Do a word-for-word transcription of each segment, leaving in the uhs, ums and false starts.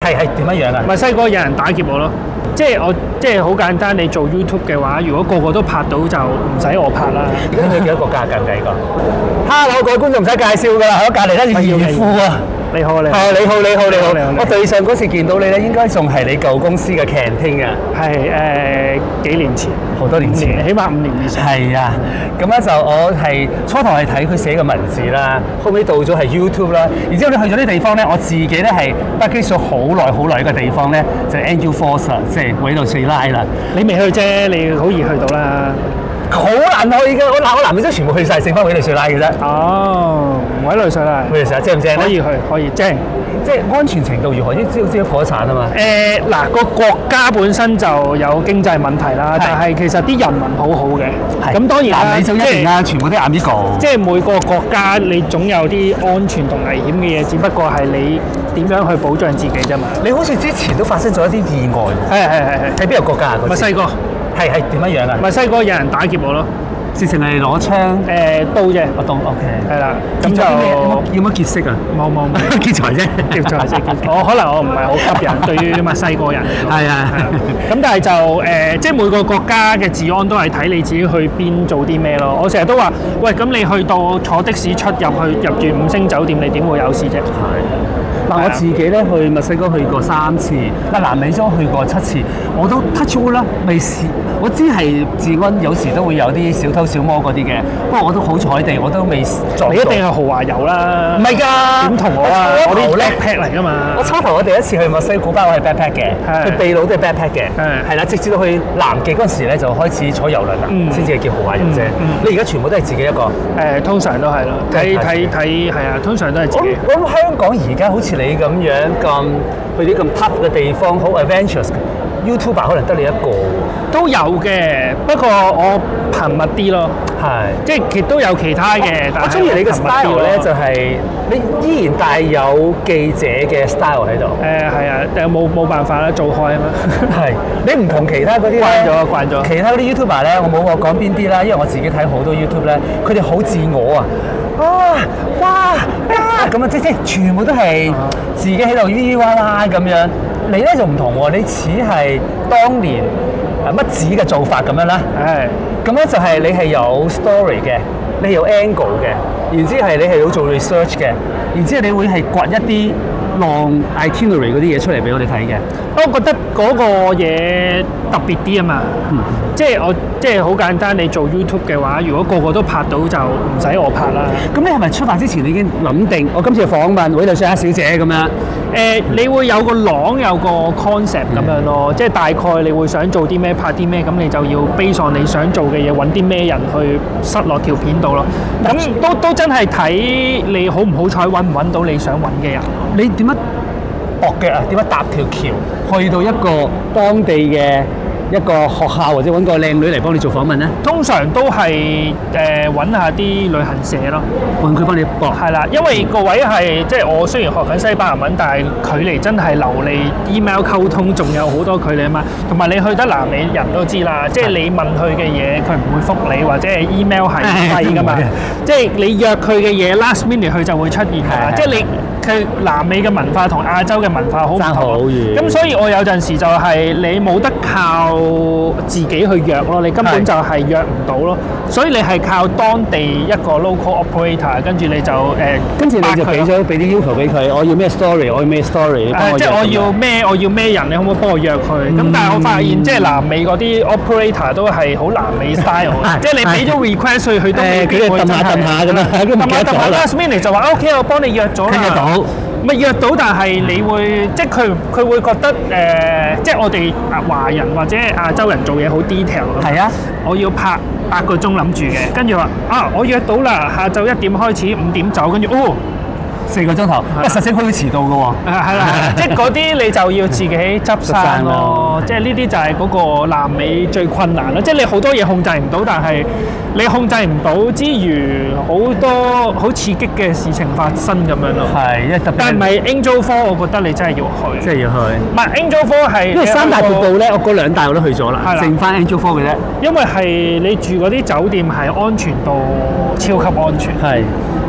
係係點樣樣啊？ 墨西哥有人打劫我咯，即係我即係好簡單，你做 YouTube 嘅話，如果個個都拍到就唔使我拍啦。 咁佢幾多個價格㗎？呢個 Hello 各位觀眾唔使介紹㗎啦，喺隔離咧二夫啊！ 你好，你好， 係你好，你好，你好， 你好。 我對上嗰次見到你咧，應該仲係你舊公司嘅 canteen 啊。 係誒幾年前， 好多年前， 起碼五年以上。 係啊，咁咧就我係初頭係睇佢寫嘅文字啦，後尾到咗係 YouTube 啦，然之後你去咗啲地方咧，我自己咧係北京咗好耐好耐一個地方咧，就係 Angel Falls 啦，即係委內瑞拉啦。 你未去啫，你好易去到啦。 好難去嘅，我嗱我男仔都全部去晒，剩翻委內瑞拉嘅啫。 哦，委內瑞拉， 委內瑞拉正唔正咧？ 可以去，可以正。 即係安全程度如何？知知知破產啊嘛。 誒嗱，個國家本身就有經濟問題啦，但係其實啲人民好好嘅。咁當然啦， 你就一定啦，全部都係 amigo。 即係每個國家你總有啲安全同危險嘅嘢，只不過係你點樣去保障自己啫嘛。 你好似之前都發生咗一啲意外。 係係係係。喺邊個國家啊？ 墨西哥。 係係點樣樣啊？ 墨西哥有人打劫我咯。 直情係攞槍誒刀啫， 我刀 OK 係啦，咁就有冇結識啊？ 冇冇冇劫財啫， 劫財啫。我可能我唔係好吸引，對於墨西哥人嚟講。 係啊， 咁但係就誒，即係每個國家嘅治安都係睇你自己去邊做啲咩咯。我成日都話，喂，咁你去到坐的士出入去入住五星酒店，你點會有事啫？係。 嗱，我自己咧去墨西哥去過三次，嗱南美洲去過七次，我都 touch wood 啦，未試。我知係治安有時都會有啲小偷小摸嗰啲嘅，不過我都好彩地，我都未撞到。 你一定係豪華遊啦， 唔係㗎， 點同我啊？我啲 backpack 嚟㗎嘛。我初頭我第一次去墨西哥巴，我係 backpack 嘅，去秘魯都係 backpack 嘅，係啦，直至到去南極嗰陣時咧，就開始坐遊輪啦，先至係叫豪華遊啫。你而家全部都係自己一個？ 誒，通常都係咯，睇睇睇係啊，通常都係自己。 我諗香港而家好似你咁樣咁去啲咁 tough 嘅地方，好 adventurous 嘅 YouTuber 可能得你一個。 都有嘅，不過我頻密啲咯。 係， 即係亦都有其他嘅。 我中意你嘅 style 咧，就係你依然帶有記者嘅 style 喺度。 誒係啊，誒冇冇辦法啦，做開啊嘛。 係，你唔同其他嗰啲慣咗慣咗。其他嗰啲 YouTuber 咧，我冇我講邊啲啦，因為我自己睇好多 YouTube 咧，佢哋好自我啊。啊！哇！啊！咁啊，即即全部都係自己喺度咿咿哇哇咁樣。你咧就唔同喎，你似係當年誒乜子嘅做法咁樣啦。係。咁咧就係你係有 story 嘅，你係有 angle 嘅，然之係你係要做 research 嘅，然之後你會係掘一啲浪 itinerary 嗰啲嘢出嚟俾我哋睇嘅。 我覺得嗰個嘢特別啲啊嘛。嗯。即係我即係好簡單，你做 YouTube 嘅話，如果個個都拍到就唔使我拍啦。 咁你係咪出發之前你已經諗定？我今次訪問委內瑞拉小姐咁樣。誒、 呃，你會有個廊，有個 concept 咁樣咯，嗯、即係大概你會想做啲咩，拍啲咩，咁你就要 base on你想做嘅嘢，揾啲咩人去塞落條片度咯。咁都都真係睇你好唔好彩，揾唔揾到你想揾嘅人。 你點樣駁腳啊？點樣搭條橋去到一個當地嘅一個學校，或者揾個靚女嚟幫你做訪問咧？ 通常都係誒揾下啲旅行社咯， 揾佢幫你駁。 係啦，因為個位係即係我雖然學緊西班牙文，但係距離真係流利 email 溝通，仲有好多距離啊嘛。同埋你去得南美人都知啦，即係你問佢嘅嘢，佢唔會覆你，或者係 email 係廢㗎嘛。即係你約佢嘅嘢 last minute 佢就會出現㗎啦。即係你佢南美嘅文化同亞洲嘅文化好唔同。爭好遠。咁所以我有陣時就係你冇得靠自己去約咯，你根本就係約唔到咯，所以你係靠當地一個 local operator， 跟住你就誒， 跟住你就俾咗俾啲要求俾佢，我要咩 story， 我要咩 story， 你幫我約。即係我要咩，我要咩人，你可唔可以幫我約佢？咁但係我發現即係南美嗰啲 operator 都係好南美 style， 即係你俾咗 request 佢，佢都未必會真係。揼下揼下咁啊，揼下揼下 last minute 就話 OK， 我幫你約咗啦。 聽得到。 咪約到，但係你會即係佢佢會覺得誒、呃，即係我哋華人或者亞洲人做嘢好 detail。係啊，我要拍八個鐘諗住嘅，跟住話啊，我約到啦，下晝一點開始，五點走，跟住哦。 四個鐘頭，喂，實際佢會遲到嘅喎。 係啦，即係嗰啲你就要自己執生咯。即係呢啲就係嗰個南美最困難咯。即係你好多嘢控制唔到，但係你控制唔到之餘，好多好刺激嘅事情發生咁樣咯。 係，因為特別。 但係唔係 Angel Fall，我覺得你真係要去。 即係要去。唔係 Angel Fall 係。 因為三大瀑布咧，我嗰兩大我都去咗啦，剩翻 Angel Fall 嘅啫。 因為係你住嗰啲酒店係安全到超級安全。係。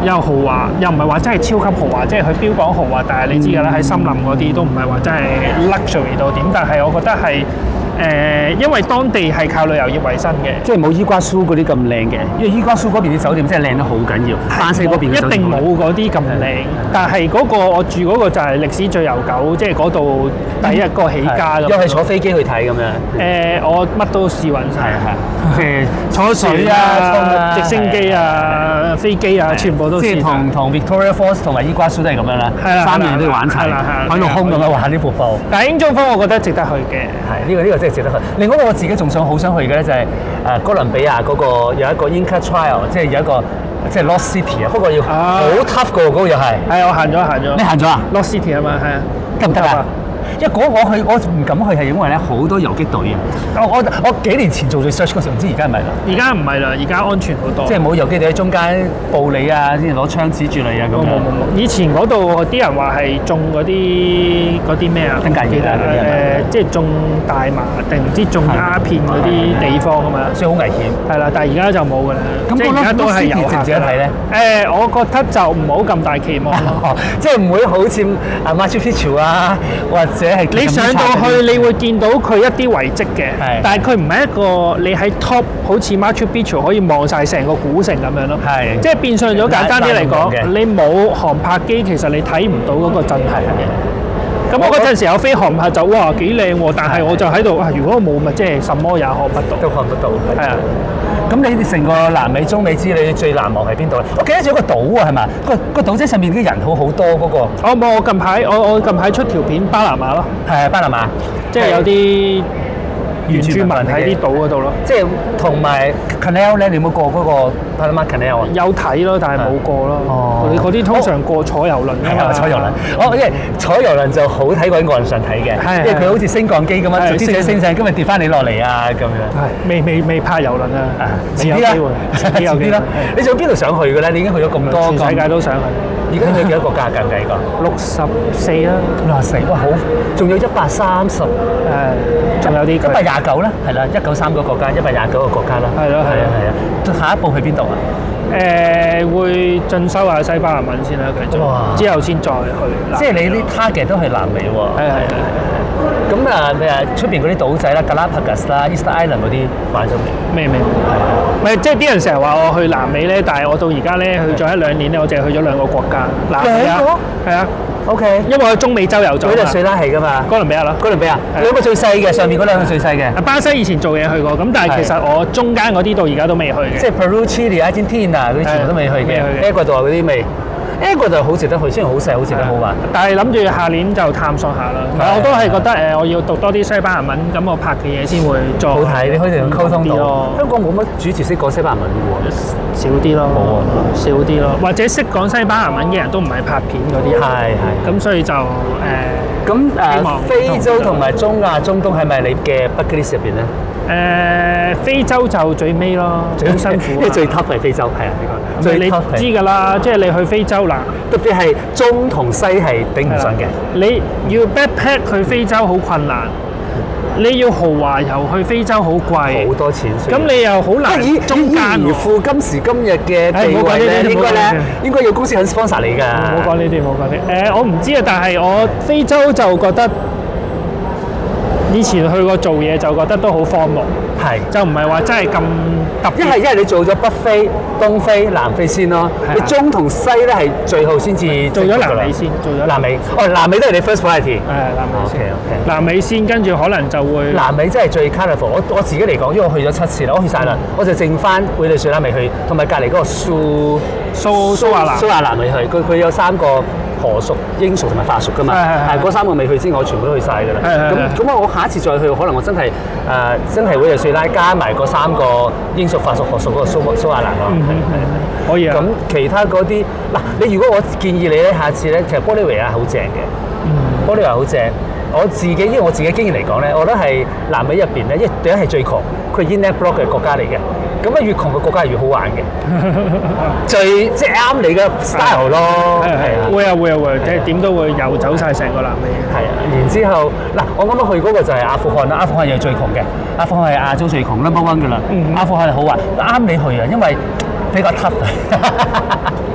又豪華，又唔係話真係超級豪華，即係佢標榜豪華，但係你知㗎啦，喺森林嗰啲都唔係話真係 luxury 到點，但係我覺得係。誒、呃，因為當地係靠旅遊業為生嘅， 即係冇伊瓜蘇嗰啲咁靚嘅，因為伊瓜蘇嗰邊啲酒店真係靚得好緊要，巴西嗰邊嘅酒店一定冇嗰啲咁靚。但係嗰個我住嗰個就係歷史最悠久，即係嗰度第一個起家咁。 又係坐飛機去睇咁樣。誒、 呃，我乜都試勻晒， 係係，即係坐水啊、直升機啊、飛機啊，全部都試。即係同同 Victoria Falls 同埋伊瓜蘇都係咁樣啦，三樣都要玩齊，海陸空咁樣玩呢瀑布。但係英中峰我覺得值得去嘅， 係呢個呢個真係值得去。另外我自己仲想好想去嘅咧就係誒哥倫比亞嗰個有一個 Inca Trail，即係有一個即係 Lost City 啊，不過要好 tough 嘅喎，嗰個又係。係我行咗行咗。你行咗啊 ？Lost City 啊嘛，係啊， 得唔得啊？因為嗰我去我唔敢去係因為咧好多遊擊隊啊！我我我幾年前做 research 嗰時，唔知而家係咪啦？ 而家唔係啦，而家安全好多。 即係冇遊擊隊喺中間捕你啊，之前攞槍指住你啊咁樣。冇冇冇！ 以前嗰度啲人話係種嗰啲嗰啲咩啊？ 登革熱啊嗰啲啊！ 誒，即係種大麻定唔知種鴉片嗰啲地方啊嘛， 所以好危險。係啦， 但係而家就冇㗎啦。 咁即係而家都係有值唔值得睇咧？誒，我覺得就唔好咁大期望咯。 即係唔會好似啊 Machu Picchu 啊，或者係你上到去，你會見到佢一啲遺跡嘅，但係佢唔係一個你喺 top 好似 Machu Picchu 可以望晒成個古城咁樣咯。係，即係變相咗簡單啲嚟講，你冇航拍機，其實你睇唔到嗰個震撼嘅。咁我嗰陣時有飛航拍就哇幾靚喎，但係我就喺度啊，如果冇咪即係什麼也看不到， 都看不到。係啊。咁你哋成個南美、中美之旅最難忘係邊度咧？我記得仲有個島啊，係嘛？個個島即係上面啲人好好多嗰個。 我冇，我近排我我近排出條片巴拿馬咯。 係啊，巴拿馬， 即係有啲原住民喺啲島嗰度咯。即係同埋 canal 咧，你有冇過嗰個巴拿馬 canal 啊？ 有睇咯，但係冇過咯。哦。你嗰啲通常過坐遊輪㗎嘛？ 坐遊輪。哦，因為坐遊輪就好睇過喺岸上睇嘅，因為佢好似升降機咁樣，啲嘢升上，今日跌翻你落嚟啊咁樣。係。未未未拍遊輪啊！遲啲啦，遲啲啦。你仲有邊度想去嘅咧？你已經去咗咁多， 全世界都想去。 而家去幾多國家計唔計個？ 六十四啦。 六十四，哇好！仲有一百三十，誒， 仲有啲。 一百廿九啦，係啦，一九三個國家，一百廿九個國家啦。係咯，係啊，係啊。下一步去邊度啊？誒，會進修下西班牙文先啦，繼續。哇！之後先再去。即係你啲 target 都係南美喎。係係係。咁啊，你啊出邊嗰啲島仔啦，Galapagos 啦、Easter Island 嗰啲玩咗未？ 未未。唔係，即係啲人成日話我去南美咧，但係我到而家咧去咗一兩年咧，我淨係去咗兩個國家。南美啊，係啊。O K。因為我去中美洲遊咗。委內瑞拉係㗎嘛？哥倫比亞咯。哥倫比亞。兩個最細嘅，上面嗰兩個最細嘅。巴西以前做嘢去過，咁但係其實我中間嗰啲到而家都未去嘅。即係 Peru、Chile、Argentina 嗰啲全部都未去嘅。Ecuador 嗰啲未。Ecuador 好值得去，雖然好細，好值得好玩。但係諗住下年就探索下啦。我都係覺得誒，我要讀多啲西班牙文，咁我拍嘅嘢先會再好睇。你可以同佢溝通到。香港冇乜主持識講西班牙文嘅喎，少啲咯。冇啊，少啲咯。或者識講西班牙文嘅人都唔係拍片嗰啲。係係。咁所以就誒，咁誒非洲同埋中亞、中東係咪你嘅 bucket list 入邊咧？誒，非洲就最尾咯，最辛苦。因為最 tough 係非洲，係啊，呢個。最你知㗎啦，即係你去非洲嗱，特別係中同西係頂唔順嘅。你要 backpack 去非洲好困難，你要豪華遊去非洲好貴，好多錢。咁你又好難中間喎。而富今時今日嘅地位咧，應該咧應該要公司肯 sponsor 你㗎。唔好講呢啲，唔好講呢啲。誒，我唔知啊，但係我非洲就覺得。以前去過做嘢就覺得都好荒蕪，係就唔係話真係咁特別。一係一係你做咗北非、東非、南非先咯，你中同西咧係最後先至做咗南美先，做咗南美。哦，南美都係你 first priority。係南美先。OK OK。南美先，跟住可能就會。南美真係最 colourful。我我自己嚟講，因為我去咗七次啦，我去晒啦，我就剩翻委內瑞拉未去，同埋隔離嗰個蘇蘇蘇亞蘭蘇亞蘭未去。佢佢有三個。河屬、英屬同埋法屬㗎嘛，係嗰三個未去之外，我全部都去晒㗎啦。咁咁我下一次再去，可能我真係誒、呃、真係委內瑞拉加埋嗰三個英屬、法屬、河屬嗰個蘇蘇亞蘭咯。可以啊。咁其他嗰啲嗱，你如果我建議你咧，下次咧，其實玻利維亞好正嘅，嗯、玻利維亞好正。我自己因為我自己經驗嚟講咧，我覺得係南美入邊咧，一第一係最窮，佢 Inlet Block 嘅國家嚟嘅。咁啊，越窮嘅國家係越好玩嘅，最即係啱你嘅 style 咯。係啊，會啊會啊會，即係點都會遊走晒成個南美。係啊，然之後嗱，我啱啱去嗰個就係阿富汗啦，阿富汗又係最窮嘅，阿富汗係亞洲最窮 number one 㗎啦。阿富汗係好玩，啱你去啊，因為比較 tough。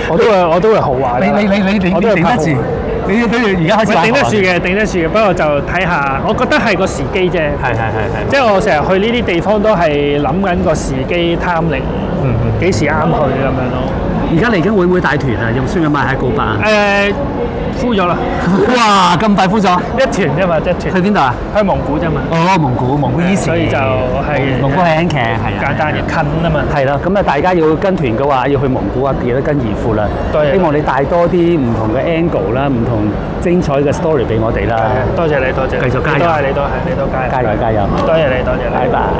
我都會我都會豪華㗎。 你你你你你我都會頂得住？你你而家開始喂頂得住嘅，頂得住嘅。不過就睇下，我覺得係個時機啫。 係係係係。 即係我成日去呢啲地方都係諗緊個時機 timing， 嗯嗯幾時啱去咁樣咯。 而家嚟緊會唔會帶團啊？用需要買下告白啊？ 誒，敷咗啦。 哇！咁快敷咗？ 一團啫嘛，一團。 去邊度啊？ 去蒙古啫嘛。 哦，蒙古，蒙古以前。 所以就係蒙古係輕騎，係啊。 簡單嘅近啊嘛。 係啦，咁啊大家要跟團嘅話，要去蒙古啊，記得跟義父啦。 對。 希望你帶多啲唔同嘅 angle 啦，唔同精彩嘅 story 俾我哋啦。 多謝你，多謝你。 繼續加油。 都係你都係，你都加油。 加油加油！ 多謝你，多謝你。 拜拜。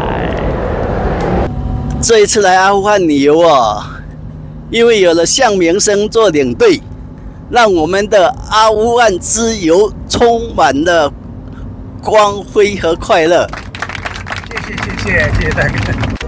這一次來阿富汗旅遊啊，因為有了向明生做領隊，讓我們的阿富汗之遊充滿了光輝和快樂。 謝謝謝謝謝謝大哥。